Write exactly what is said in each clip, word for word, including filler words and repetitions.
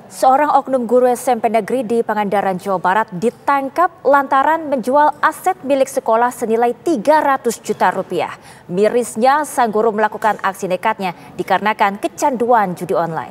Seorang oknum guru S M P negeri di Pangandaran, Jawa Barat ditangkap lantaran menjual aset milik sekolah senilai tiga ratus juta rupiah. Mirisnya, sang guru melakukan aksi nekatnya dikarenakan kecanduan judi online.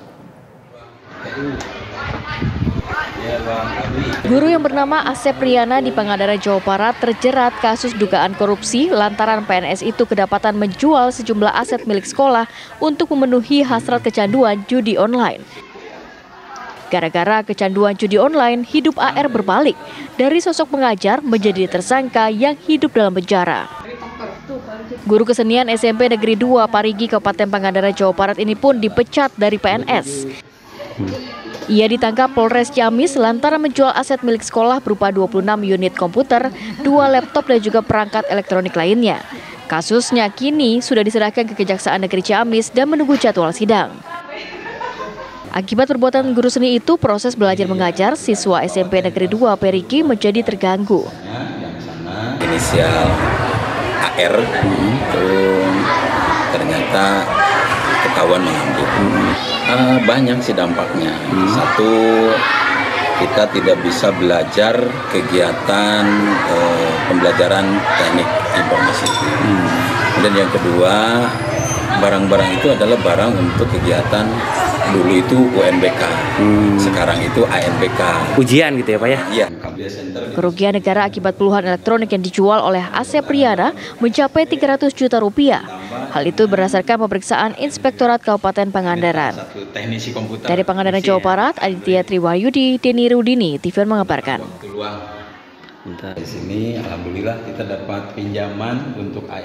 Guru yang bernama Asep Riyana di Pangandaran, Jawa Barat terjerat kasus dugaan korupsi lantaran P N S itu kedapatan menjual sejumlah aset milik sekolah untuk memenuhi hasrat kecanduan judi online. Gara-gara kecanduan judi online, hidup A R berbalik dari sosok pengajar menjadi tersangka yang hidup dalam penjara. Guru kesenian S M P Negeri dua Parigi, Kabupaten Pangandaran, Jawa Barat ini pun dipecat dari P N S. Ia ditangkap Polres Ciamis lantaran menjual aset milik sekolah berupa dua puluh enam unit komputer, dua laptop dan juga perangkat elektronik lainnya. Kasusnya kini sudah diserahkan ke Kejaksaan Negeri Ciamis dan menunggu jadwal sidang. Akibat perbuatan guru seni itu, proses belajar mengajar siswa S M P Negeri dua Parigi menjadi terganggu. Inisial A R, hmm. ternyata ketahuan mengambil. Hmm. Uh, banyak sih dampaknya. Hmm. Satu, kita tidak bisa belajar kegiatan uh, pembelajaran teknik informasi. Hmm. Dan yang kedua, barang-barang itu adalah barang untuk kegiatan. Dulu itu U N B K, hmm. sekarang itu A N B K. Ujian gitu ya Pak ya? Iya. Kerugian negara akibat puluhan elektronik yang dijual oleh Asep Riyana mencapai tiga ratus juta rupiah. Hal itu berdasarkan pemeriksaan Inspektorat Kabupaten Pangandaran. Dari Pangandaran, Jawa Barat, Aditya Triwahyudi, Denny Rudini, T V N mengabarkan. Di sini alhamdulillah kita dapat pinjaman untuk